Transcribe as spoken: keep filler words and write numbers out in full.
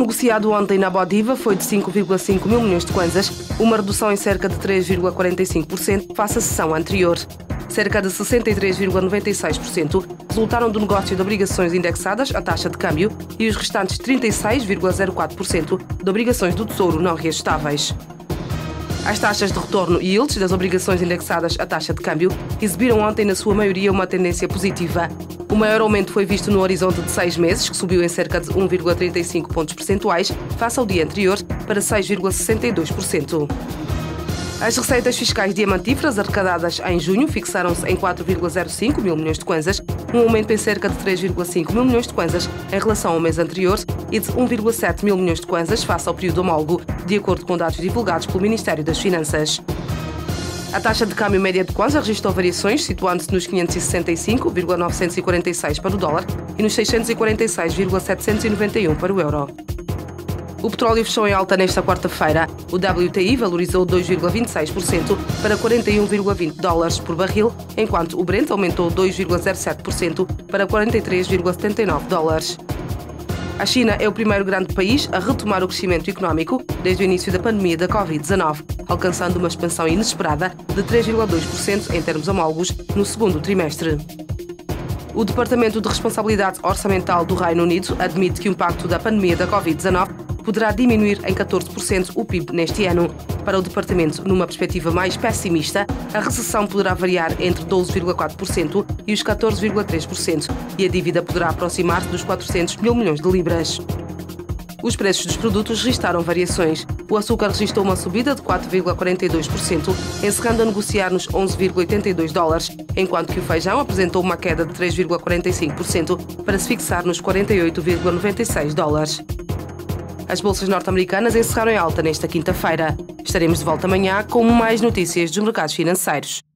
negociado ontem na Bodiva foi de cinco vírgula cinco mil milhões de kwanzas, uma redução em cerca de três vírgula quarenta e cinco por cento face à sessão anterior. Cerca de sessenta e três vírgula noventa e seis por cento resultaram do negócio de obrigações indexadas à taxa de câmbio e os restantes trinta e seis vírgula zero quatro por cento de obrigações do Tesouro não reajustáveis. As taxas de retorno e yields das obrigações indexadas à taxa de câmbio exibiram ontem, na sua maioria, uma tendência positiva. O maior aumento foi visto no horizonte de seis meses, que subiu em cerca de um vírgula trinta e cinco pontos percentuais face ao dia anterior, para seis vírgula sessenta e dois por cento. As receitas fiscais diamantíferas arrecadadas em junho fixaram-se em quatro vírgula zero cinco mil milhões de kwanzas, um aumento em cerca de três vírgula cinco mil milhões de kwanzas em relação ao mês anterior e de um vírgula sete mil milhões de kwanzas face ao período homólogo, de acordo com dados divulgados pelo Ministério das Finanças. A taxa de câmbio média de kwanza registrou variações, situando-se nos quinhentos e sessenta e cinco vírgula novecentos e quarenta e seis para o dólar e nos seiscentos e quarenta e seis vírgula setecentos e noventa e um para o euro. O petróleo fechou em alta nesta quarta-feira. O W T I valorizou dois vírgula vinte e seis por cento para quarenta e um vírgula vinte dólares por barril, enquanto o Brent aumentou dois vírgula zero sete por cento para quarenta e três vírgula setenta e nove dólares. A China é o primeiro grande país a retomar o crescimento económico desde o início da pandemia da covid dezanove, alcançando uma expansão inesperada de três vírgula dois por cento em termos homólogos no segundo trimestre. O Departamento de Responsabilidade Orçamental do Reino Unido admite que o impacto da pandemia da covid dezanove poderá diminuir em catorze por cento o P I B neste ano. Para o departamento, numa perspectiva mais pessimista, a recessão poderá variar entre doze vírgula quatro por cento e os catorze vírgula três por cento e a dívida poderá aproximar-se dos quatrocentos mil milhões de libras. Os preços dos produtos registaram variações. O açúcar registrou uma subida de quatro vírgula quarenta e dois por cento, encerrando a negociar nos onze vírgula oitenta e dois dólares, enquanto que o feijão apresentou uma queda de três vírgula quarenta e cinco por cento para se fixar nos quarenta e oito vírgula noventa e seis dólares. As bolsas norte-americanas encerraram em alta nesta quinta-feira. Estaremos de volta amanhã com mais notícias dos mercados financeiros.